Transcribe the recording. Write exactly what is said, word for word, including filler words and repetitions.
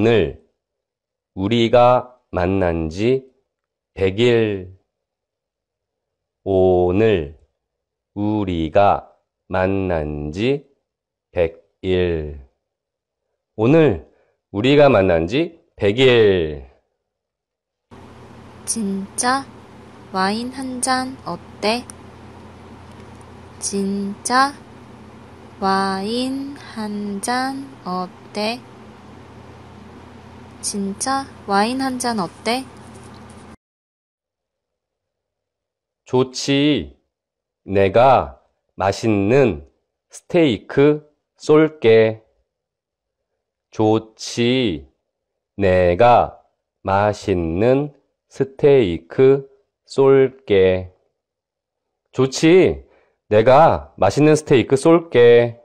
오늘 우리가 만난 지 백 일. 오늘 우리가 만난 지 백 일. 오늘 우리가 만난 지 백 일. 진짜 와인 한 잔 어때? 진짜 와인 한 잔 어때? 진짜 와인 한 잔 어때? 좋지. 내가 맛있는 스테이크 쏠게. 좋지. 내가 맛있는 스테이크 쏠게. 좋지. 내가 맛있는 스테이크 쏠게.